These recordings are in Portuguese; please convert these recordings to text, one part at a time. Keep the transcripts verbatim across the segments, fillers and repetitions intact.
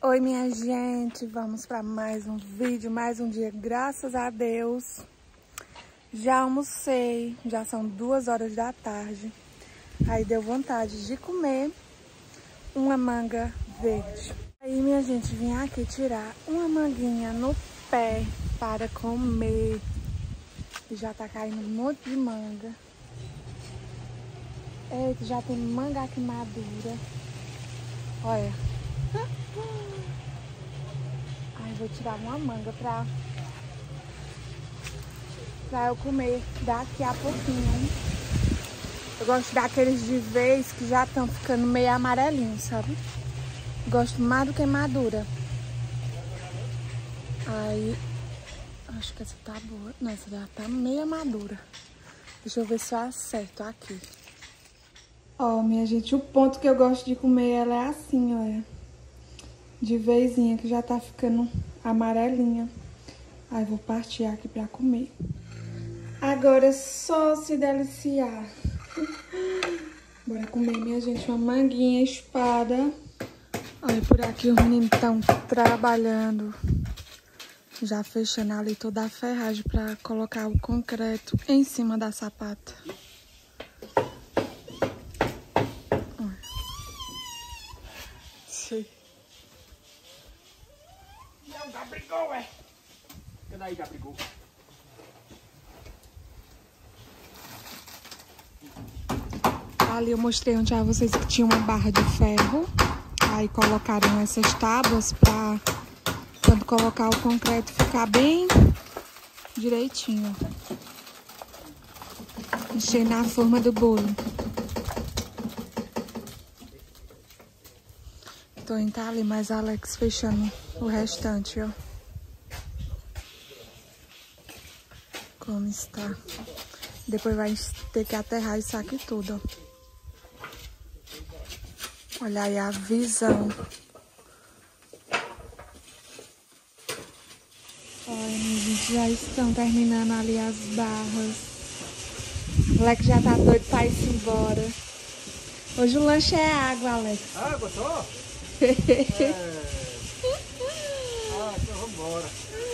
Oi, minha gente, vamos para mais um vídeo, mais um dia, graças a Deus. Já almocei, já são duas horas da tarde. Aí deu vontade de comer uma manga verde. Aí, minha gente, vim aqui tirar uma manguinha no pé para comer. E já tá caindo um monte de manga. Eita, já tem manga aqui madura. Olha. Ai, vou tirar uma manga pra, pra eu comer daqui a pouquinho. Eu gosto daqueles de vez que já estão ficando meio amarelinhos, sabe? Gosto mais do que madura. Aí, acho que essa tá boa. Não, essa já tá meio madura. Deixa eu ver se eu acerto aqui. Ó, minha gente, o ponto que eu gosto de comer ela é assim, olha. De vezinha, que já tá ficando amarelinha. Aí vou partir aqui pra comer. Agora é só se deliciar. Bora comer, minha gente, uma manguinha espada. Olha, por aqui os meninos estão trabalhando. Já fechando ali toda a ferragem pra colocar o concreto em cima da sapata. Olha. Sim. Não, já brigou, ué. Cadê aí, já brigou? Ali eu mostrei onde a vocês que tinha uma barra de ferro. Aí colocaram essas tábuas pra quando colocar o concreto ficar bem direitinho. Encher na forma do bolo. Tô indo ali, mas Alex fechando o restante, ó. Como está. Depois vai ter que aterrar isso aqui tudo, ó. Olha aí a visão. Olha, minha gente, já estão terminando ali as barras. O Alex já tá doido pra ir embora. Hoje o lanche é água, Alex. Água só? É. Ah, então vamos embora.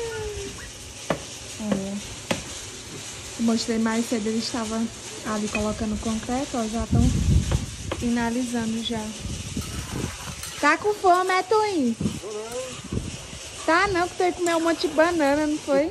Olha. Eu mostrei mais cedo, eles estavam ali colocando concreto, ó, já estão finalizando já. Tá com fome, é, Toinho? Tá não, que tu ia comer um monte de banana, não foi?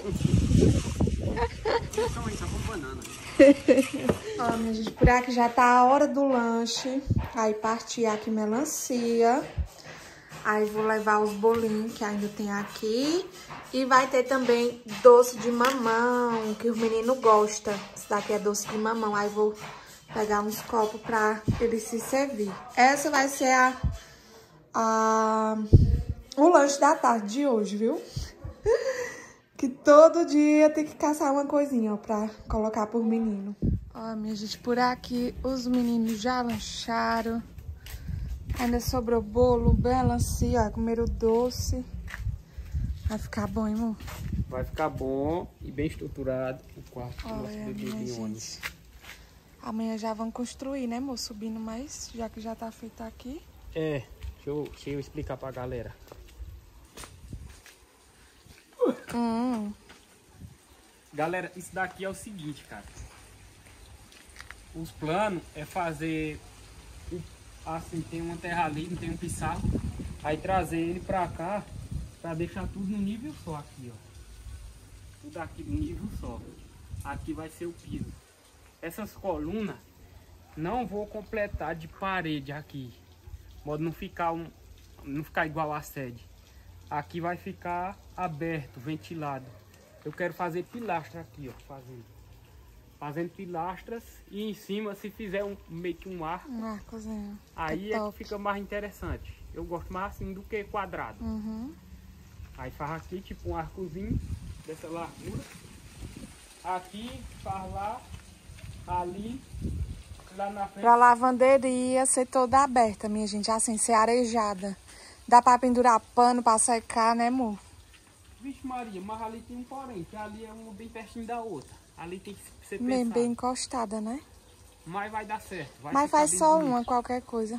Então aí, tá com banana. Ó, minha gente, por aqui já tá a hora do lanche. Aí parti aqui melancia. Aí vou levar os bolinhos que ainda tem aqui. E vai ter também doce de mamão, que os meninos gostam. Esse daqui é doce de mamão. Aí vou pegar uns copos pra eles se servir. Essa vai ser a, a, o lanche da tarde de hoje, viu? Que todo dia tem que caçar uma coisinha, ó, pra colocar por menino. Ó, minha gente, por aqui os meninos já lancharam. Ainda sobrou bolo, melancia, ó, comeram doce. Vai ficar bom, hein, amor? Vai ficar bom e bem estruturado o quarto do nosso Olha, bebê minha de gente. ônibus. Amanhã já vão construir, né, amor? Subindo mais, já que já tá feito aqui. É, deixa eu, deixa eu explicar pra galera. Hum. Galera, isso daqui é o seguinte, cara. Os planos é fazer o, assim, tem uma terra ali, tem um pissarro. Aí trazer ele pra cá, pra deixar tudo no nível só aqui, ó. Tudo aqui no nível só. Aqui vai ser o piso. Essas colunas não vou completar de parede aqui. Modo não ficar um, não ficar igual a sede. Aqui vai ficar aberto, ventilado. Eu quero fazer pilastra aqui, ó, fazendo. Fazendo pilastras e em cima, se fizer um, meio que um arco, Um arcozinho. aí é, é que fica mais interessante. Eu gosto mais assim do que quadrado. Uhum. Aí faz aqui tipo um arcozinho dessa largura. Aqui, faz lá, ali, lá na frente. Pra lavanderia ser toda aberta, minha gente, assim, ser arejada. Dá pra pendurar pano pra secar, né, amor? Vixe Maria, mas ali tem um porém, que ali é uma bem pertinho da outra. Ali tem que ser Bem, pensado. bem encostada, né? Mas vai dar certo. Vai Mas ficar faz bem só bonito. uma, qualquer coisa.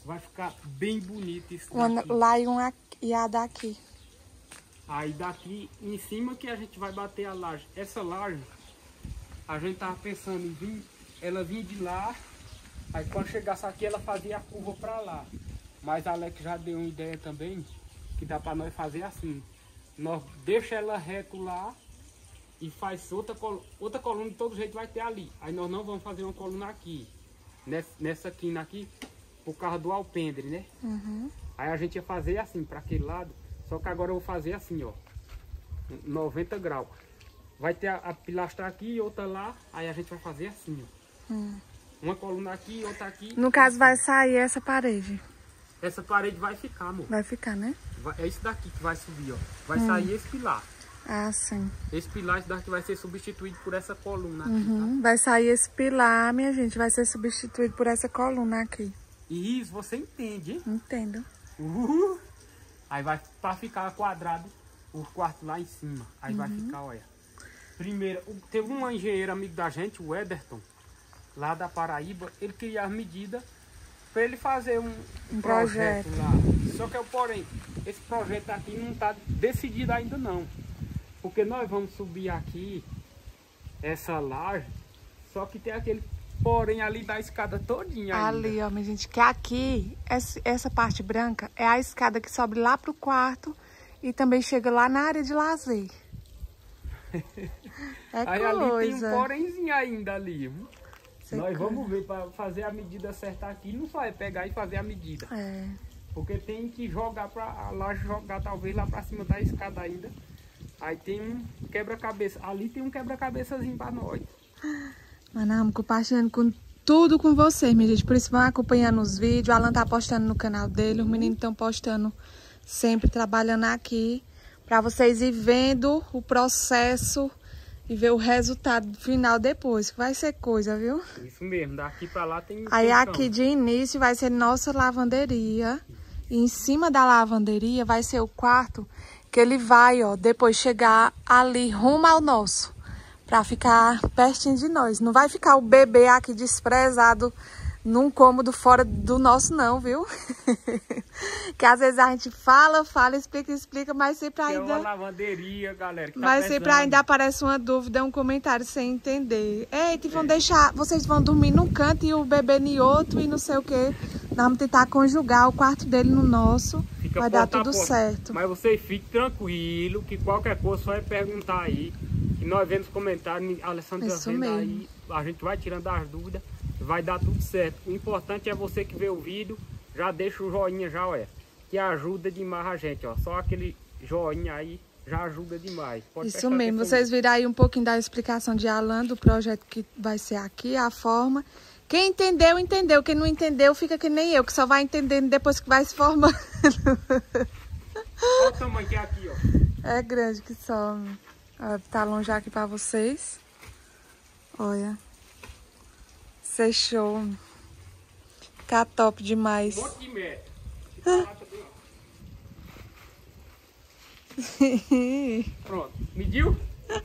Vai ficar bem bonito isso Uma daqui. lá e, uma, e a daqui. Aí daqui em cima que a gente vai bater a laje. Essa laje, a gente tava pensando em vir, ela vinha de lá, aí quando chegasse aqui ela fazia a curva pra lá. Mas a Alex já deu uma ideia também, que dá pra nós fazer assim. Nós deixa ela reto lá e faz outra coluna, outra coluna de todo jeito vai ter ali. Aí nós não vamos fazer uma coluna aqui, nessa, nessa quina aqui, por causa do alpendre, né? Uhum. Aí a gente ia fazer assim, para aquele lado, só que agora eu vou fazer assim, ó, noventa graus. Vai ter a, a pilastra aqui e outra lá, aí a gente vai fazer assim, ó. Hum. Uma coluna aqui, outra aqui. No caso vai sair essa parede. Essa parede vai ficar, amor. Vai ficar, né? Vai, é isso daqui que vai subir, ó. Vai Hum. sair esse pilar. Ah, sim. Esse pilar, esse daqui vai ser substituído por essa coluna aqui, Uhum. tá? Vai sair esse pilar, minha gente, vai ser substituído por essa coluna aqui. Isso, você entende, hein? Entendo. Uhul. Aí vai para ficar quadrado o quarto lá em cima. Aí uhum. vai ficar, olha. Primeiro, teve um engenheiro amigo da gente, o Ederton, lá da Paraíba, ele queria as medidas para ele fazer um, um projeto, projeto lá. Só que, eu, porém, esse projeto aqui não está decidido ainda não. Porque nós vamos subir aqui essa laje, só que tem aquele porém ali da escada todinha ainda. Ali, ó, minha gente, que aqui, essa, essa parte branca é a escada que sobe lá pro quarto e também chega lá na área de lazer. É aí coisa. Ali tem um porémzinho ainda ali. Você Nós quer. vamos ver para fazer a medida certa aqui, não só é pegar e fazer a medida. É. Porque tem que jogar para a laje jogar talvez lá para cima da escada ainda. Aí tem um quebra-cabeça. Ali tem um quebra-cabeçazinho para nós. Mas nós vamos compartilhando com tudo com vocês, minha gente. Por isso vão acompanhando os vídeos. O Alan tá postando no canal dele. Os meninos estão postando sempre, trabalhando aqui. Pra vocês ir vendo o processo e ver o resultado final depois. Que vai ser coisa, viu? Isso mesmo. Daqui pra lá tem... Aí aqui de início vai ser nossa lavanderia. E em cima da lavanderia vai ser o quarto que ele vai, ó, depois chegar ali rumo ao nosso. Pra ficar pertinho de nós. Não vai ficar o bebê aqui desprezado num cômodo fora do nosso não, viu? Que às vezes a gente fala, fala, explica, explica, mas sempre ainda... É uma lavanderia, galera. Que tá mas pesando. sempre ainda aparece uma dúvida, um comentário sem entender. Eita, vão é. deixar... Vocês vão dormir num canto e o bebê em outro e não sei o quê. Nós vamos tentar conjugar o quarto dele no nosso. Fica vai dar tudo certo. Mas vocês fiquem tranquilos, que qualquer coisa só é perguntar aí. E nós vemos comentários, a Alessandra Isso vendo mesmo. aí, a gente vai tirando as dúvidas, vai dar tudo certo. O importante é você que vê o vídeo, já deixa o joinha já, olha, que ajuda demais a gente, ó. Só aquele joinha aí já ajuda demais. Pode Isso mesmo, vocês viram aí um pouquinho da explicação de Alan, do projeto que vai ser aqui, a forma. Quem entendeu, entendeu. Quem não entendeu, fica que nem eu, que só vai entendendo depois que vai se formando. Olha o tamanho que é aqui, ó. É grande que só. Ó, tá longe aqui pra vocês. Olha. Fechou. Fica top demais. Um monte de metro. Fica lá também, ó. Pronto. Mediu?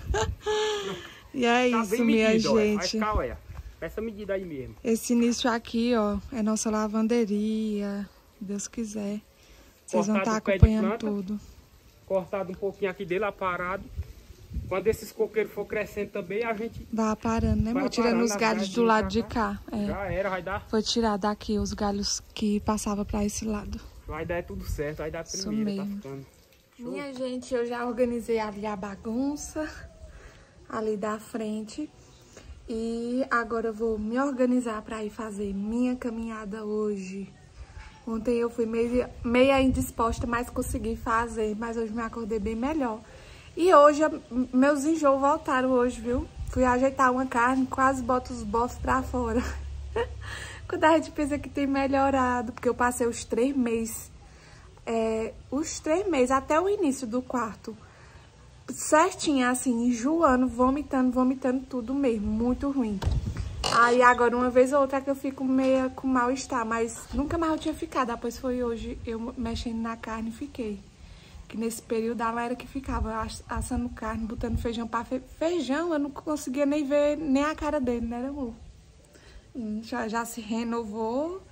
E é tá isso, minha medido, gente. Vai ficar, olha. Essa medida aí mesmo. Esse início aqui, ó, é nossa lavanderia. Se Deus quiser. Vocês vão estar acompanhando tudo. Cortado um pouquinho aqui dele, aparado. Quando esses coqueiros for crescendo também, a gente... Vai parando, né? Vou tirando os galhos do lado de cá. É. Já era, vai dar... Vou tirar daqui os galhos que passavam pra esse lado. Vai dar tudo certo, vai dar primeiro, tá ficando. Show. Minha gente, eu já organizei ali a bagunça, ali da frente. E agora eu vou me organizar pra ir fazer minha caminhada hoje. Ontem eu fui meio, meio indisposta, mas consegui fazer. Mas hoje me acordei bem melhor. E hoje, meus enjoos voltaram hoje, viu? Fui ajeitar uma carne, quase boto os bofs pra fora. Quando a gente pensa que tem melhorado, porque eu passei os três meses, é, os três meses, até o início do quarto, certinho, assim, enjoando, vomitando, vomitando tudo mesmo, muito ruim. Aí agora, uma vez ou outra, que eu fico meio com mal-estar, mas nunca mais eu tinha ficado. Depois foi hoje, eu mexendo na carne, fiquei. Que nesse período ela era que ficava assando carne, botando feijão para fe... feijão, eu não conseguia nem ver nem a cara dele, né, amor? Já, já se renovou,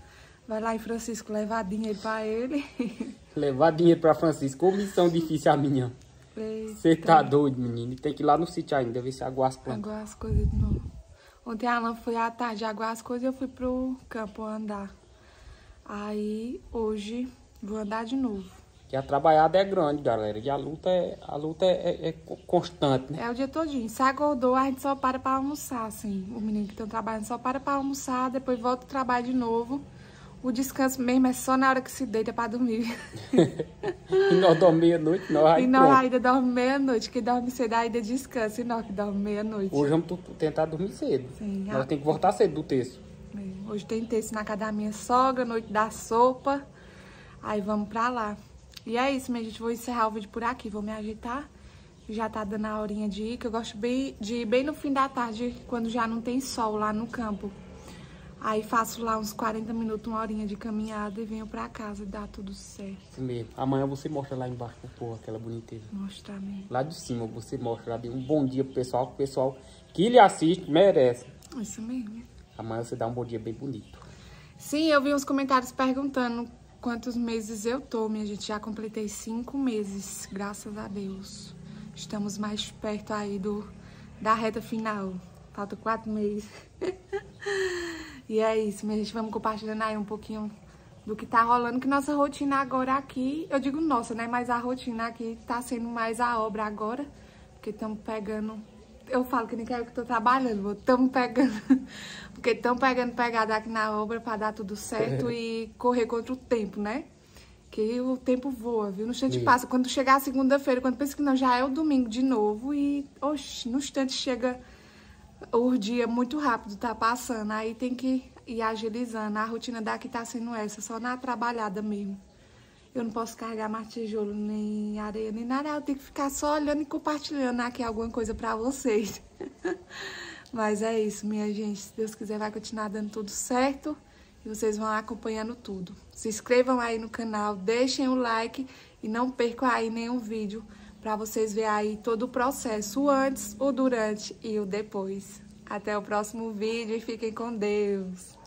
Vai lá em Francisco levar dinheiro pra ele. Levar dinheiro pra Francisco. Ô, missão difícil a minha. Você tá doido, menino. Tem que ir lá no sítio ainda, ver se aguar as plantas. Aguar as coisas de novo. Ontem a Alan foi à tarde aguar as coisas e eu fui pro campo andar. Aí, hoje, vou andar de novo. Que a trabalhada é grande, galera. E a luta é, a luta é, é, é constante, né? É o dia todinho. Se acordou, a gente só para pra almoçar, assim. O menino que estão trabalhando só para pra almoçar, depois volta ao trabalho de novo. O descanso mesmo é só na hora que se deita pra dormir. E nós dormimos meia-noite, nós aí E nós ainda dormimos meia-noite. Quem dorme cedo ainda descansa. E nós que dormimos meia-noite. Hoje vamos tentar dormir cedo. Sim. Nós a... temos que voltar cedo do terço. Hoje tem terço na casa da minha sogra, noite da sopa. Aí vamos pra lá. E é isso, minha gente. Vou encerrar o vídeo por aqui. Vou me agitar. Já tá dando a horinha de ir, que eu gosto bem, de ir bem no fim da tarde, quando já não tem sol lá no campo. Aí faço lá uns quarenta minutos, uma horinha de caminhada e venho pra casa e dá tudo certo. Isso mesmo. Amanhã você mostra lá embaixo pro povo, aquela boniteza. Mostra mesmo. Lá de cima você mostra lá, um bom dia pro pessoal, que o pessoal que lhe assiste merece. Isso mesmo. Amanhã você dá um bom dia bem bonito. Sim, eu vi uns comentários perguntando quantos meses eu tô, minha gente. Já completei cinco meses, graças a Deus. Estamos mais perto aí do, da reta final. Falta quatro meses. E é isso, minha gente. Vamos compartilhando aí um pouquinho do que tá rolando. Que nossa rotina agora aqui... Eu digo nossa, né? Mas a rotina aqui tá sendo mais a obra agora. Porque estamos pegando... Eu falo que nem quero que eu tô trabalhando. Estamos pegando... Porque estão pegando pegada aqui na obra pra dar tudo certo e correr contra o tempo, né? Que o tempo voa, viu? No instante passa. Quando chegar a segunda-feira, quando pensa que não, já é o domingo de novo. E, oxe, no instante chega... O dia muito rápido tá passando, aí tem que ir agilizando. A rotina daqui tá sendo essa, só na trabalhada mesmo. Eu não posso carregar mais tijolo, nem areia, nem nada. Eu tenho que ficar só olhando e compartilhando aqui alguma coisa pra vocês. Mas é isso, minha gente. Se Deus quiser, vai continuar dando tudo certo. E vocês vão acompanhando tudo. Se inscrevam aí no canal, deixem o like e não percam aí nenhum vídeo. Pra vocês verem aí todo o processo, o antes, o durante e o depois. Até o próximo vídeo e fiquem com Deus.